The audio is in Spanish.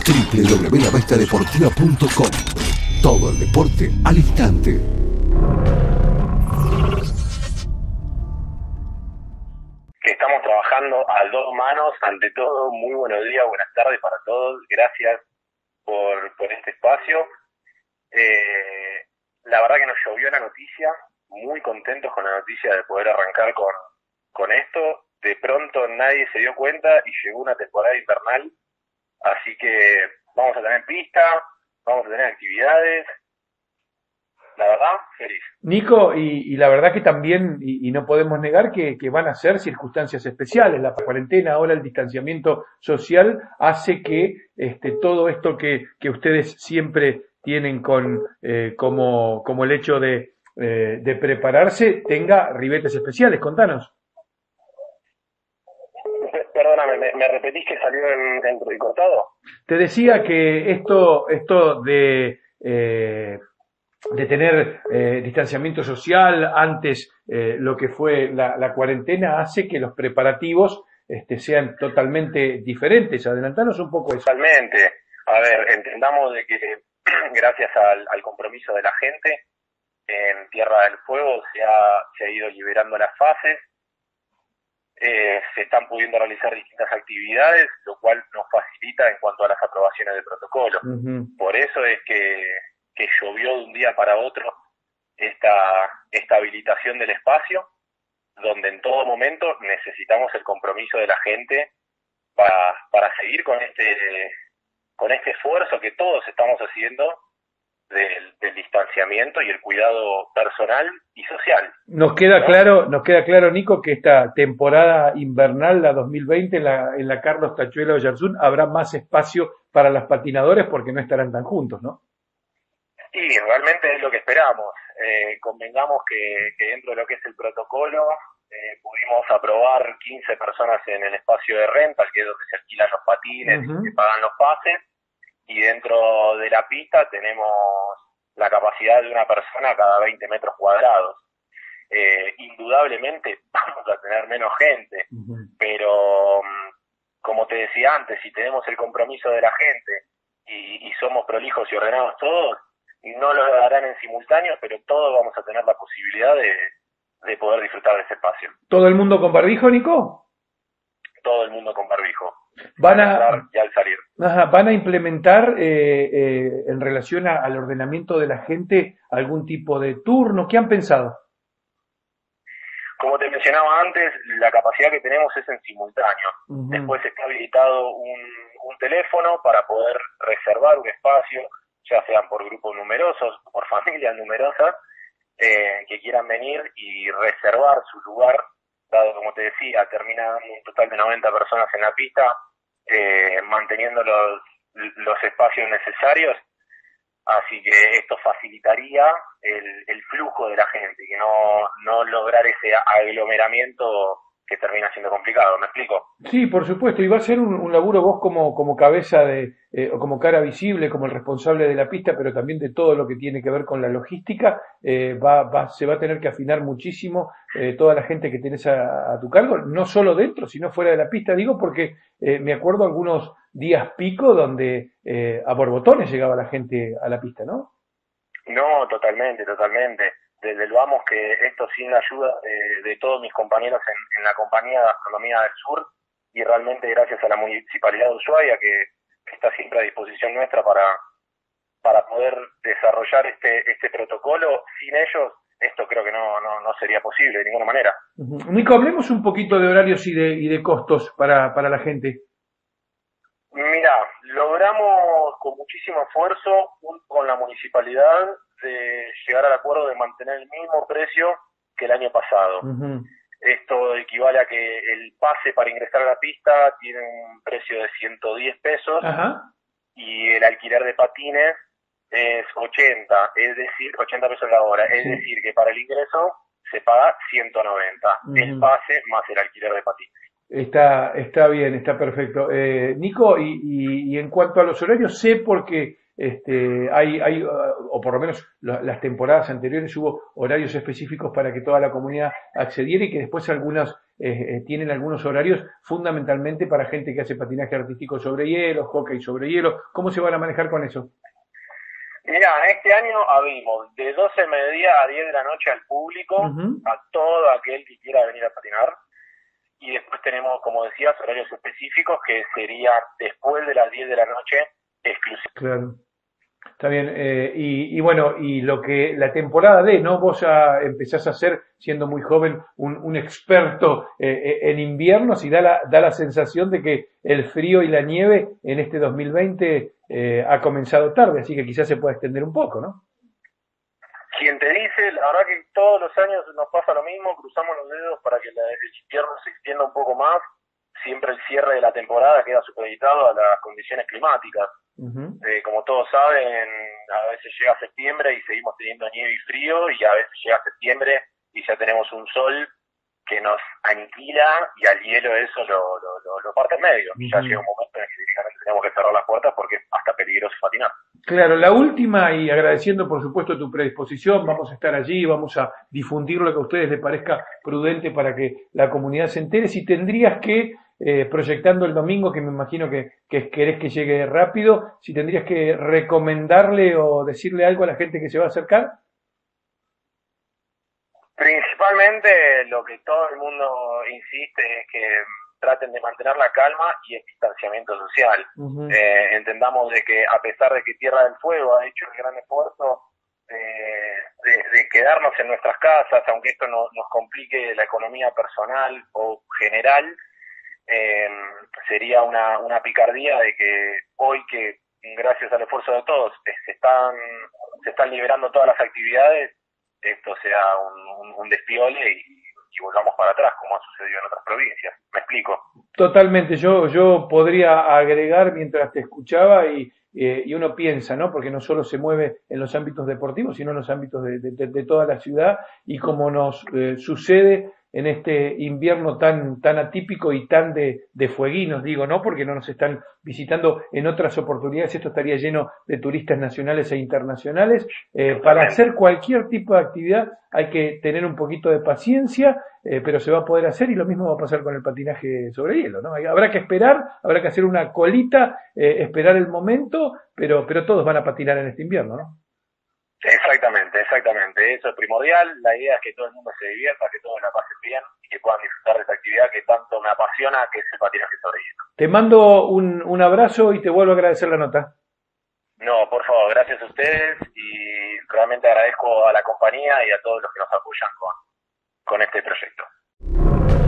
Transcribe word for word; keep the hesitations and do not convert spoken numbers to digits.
doble u doble u doble u punto la bestia deportiva punto com. Todo el deporte al instante. Que estamos trabajando a dos manos. Ante todo, muy buenos días, buenas tardes para todos. Gracias por, por este espacio. Eh, la verdad que nos llovió la noticia. Muy contentos con la noticia de poder arrancar con, con esto. De pronto nadie se dio cuenta y llegó una temporada invernal. Así que vamos a tener pista, vamos a tener actividades. La verdad, feliz. Nico, y, y la verdad que también, y, y no podemos negar que, que van a ser circunstancias especiales. La cuarentena, ahora el distanciamiento social, hace que este, todo esto que, que ustedes siempre tienen con eh, como, como el hecho de, eh, de prepararse, tenga ribetes especiales. Contanos. Perdóname, ¿me, me repetís que salió en, en recortado? Te decía que esto, esto de... Eh, de tener eh, distanciamiento social antes eh, lo que fue la, la cuarentena hace que los preparativos este, sean totalmente diferentes. Adelantanos un poco eso. Totalmente. A ver, entendamos de que gracias al, al compromiso de la gente en Tierra del Fuego se ha, se ha ido liberando las fases, eh, se están pudiendo realizar distintas actividades, lo cual nos facilita en cuanto a las aprobaciones de protocolo. Uh-huh. Por eso es que que llovió de un día para otro esta, esta habilitación del espacio, donde en todo momento necesitamos el compromiso de la gente para, para seguir con este, con este esfuerzo que todos estamos haciendo del, del distanciamiento y el cuidado personal y social. Nos queda ¿no? claro, nos queda claro, Nico, que esta temporada invernal, la dos mil veinte, en la, en la Carlos Tachuela Oyarzún, habrá más espacio para las patinadoras porque no estarán tan juntos, ¿no? Sí, realmente es lo que esperamos. Eh, convengamos que, que dentro de lo que es el protocolo eh, pudimos aprobar quince personas en el espacio de rental, que es donde se alquilan los patines, uh-huh. y se pagan los pases, y dentro de la pista tenemos la capacidad de una persona cada veinte metros cuadrados. Eh, indudablemente vamos a tener menos gente, uh-huh. pero como te decía antes, si tenemos el compromiso de la gente y, y somos prolijos y ordenados todos, no lo darán en simultáneo, pero todos vamos a tener la posibilidad de, de poder disfrutar de ese espacio. ¿Todo el mundo con barbijo, Nico? Todo el mundo con barbijo. Van a, y al salir. Ajá, ¿van a implementar eh, eh, en relación a, al ordenamiento de la gente algún tipo de turno? ¿Qué han pensado? Como te mencionaba antes, la capacidad que tenemos es en simultáneo. Uh-huh. Después está habilitado un, un teléfono para poder reservar un espacio, ya sean por grupos numerosos, por familias numerosas, eh, que quieran venir y reservar su lugar, dado, como te decía, termina un total de noventa personas en la pista, eh, manteniendo los, los espacios necesarios, así que esto facilitaría el, el flujo de la gente, que no, no lograr ese aglomeramiento que termina siendo complicado, ¿me explico? Sí, por supuesto, y va a ser un, un laburo vos como, como cabeza de, eh, o como cara visible, como el responsable de la pista, pero también de todo lo que tiene que ver con la logística, eh, va, va, se va a tener que afinar muchísimo eh, toda la gente que tenés a, a tu cargo, no solo dentro, sino fuera de la pista, digo, porque eh, me acuerdo algunos días pico donde eh, a borbotones llegaba la gente a la pista, ¿no? No, totalmente, totalmente. Desde el vamos que esto sin la ayuda de, de todos mis compañeros en, en la compañía de Gastronomía del Sur y realmente gracias a la Municipalidad de Ushuaia que, que está siempre a disposición nuestra para, para poder desarrollar este, este protocolo. Sin ellos esto creo que no, no, no sería posible de ninguna manera. Uh-huh. Nico, hablemos un poquito de horarios y de, y de costos para, para la gente. Mira, logramos con muchísimo esfuerzo con la municipalidad de llegar al acuerdo de mantener el mismo precio que el año pasado. Uh-huh. Esto equivale a que el pase para ingresar a la pista tiene un precio de ciento diez pesos uh-huh. y el alquiler de patines es ochenta, es decir, ochenta pesos la hora. Sí. Es decir, que para el ingreso se paga ciento noventa, uh-huh. el pase más el alquiler de patines. Está, está bien, está perfecto. Eh, Nico, y, y, y en cuanto a los horarios, sé porque este, hay, hay, o por lo menos las temporadas anteriores hubo horarios específicos para que toda la comunidad accediera y que después algunas eh, tienen algunos horarios fundamentalmente para gente que hace patinaje artístico sobre hielo, hockey sobre hielo. ¿Cómo se van a manejar con eso? Mira, este año abrimos de doce de mediodía a diez de la noche al público, uh-huh. a todo aquel que quiera venir a patinar. Y después tenemos, como decías, horarios específicos que sería después de las diez de la noche exclusivo. Claro. Está bien. Eh, y, y bueno, y lo que la temporada de, ¿no? Vos ya empezás a ser, siendo muy joven, un, un experto eh, en inviernos y da la, da la sensación de que el frío y la nieve en este dos mil veinte eh, ha comenzado tarde, así que quizás se pueda extender un poco, ¿no? Quien te dice, la verdad que todos los años nos pasa lo mismo, cruzamos los dedos para que el invierno se extienda un poco más. Siempre el cierre de la temporada queda supeditado a las condiciones climáticas. Uh-huh. Eh, como todos saben, a veces llega septiembre y seguimos teniendo nieve y frío, y a veces llega septiembre y ya tenemos un sol que nos aniquila y al hielo eso lo, lo, lo, lo parte en medio. Uh-huh. Ya llega un momento en el que directamente tenemos que cerrar las puertas porque es hasta peligroso patinar. Claro, la última, y agradeciendo por supuesto tu predisposición, vamos a estar allí, vamos a difundir lo que a ustedes les parezca prudente para que la comunidad se entere. Si tendrías que, eh, proyectando el domingo, que me imagino que, que querés que llegue rápido, si tendrías que recomendarle o decirle algo a la gente que se va a acercar. Principalmente lo que todo el mundo insiste es que traten de mantener la calma y el distanciamiento social. Uh-huh. Eh, entendamos de que a pesar de que Tierra del Fuego ha hecho el gran esfuerzo de, de, de quedarnos en nuestras casas, aunque esto no, nos complique la economía personal o general, eh, sería una, una picardía de que hoy que gracias al esfuerzo de todos se están, se están liberando todas las actividades, esto sea un, un, un despiole y y volvamos para atrás, como ha sucedido en otras provincias. ¿Me explico? Totalmente. Yo yo podría agregar mientras te escuchaba y, eh, y uno piensa, ¿no? Porque no solo se mueve en los ámbitos deportivos, sino en los ámbitos de, de, de toda la ciudad y como nos eh, sucede en este invierno tan tan atípico y tan de, de fueguinos, digo, ¿no? Porque no nos están visitando en otras oportunidades, esto estaría lleno de turistas nacionales e internacionales. Eh, para hacer cualquier tipo de actividad hay que tener un poquito de paciencia, eh, pero se va a poder hacer y lo mismo va a pasar con el patinaje sobre hielo, ¿no? Habrá que esperar, habrá que hacer una colita, eh, esperar el momento, pero, pero todos van a patinar en este invierno, ¿no? Exactamente, exactamente. Eso es primordial. La idea es que todo el mundo se divierta, que todos la pasen bien y que puedan disfrutar de esta actividad que tanto me apasiona, que es el patinaje sobre hielo. Te mando un, un abrazo y te vuelvo a agradecer la nota. No, por favor, gracias a ustedes y realmente agradezco a la compañía y a todos los que nos apoyan con, con este proyecto.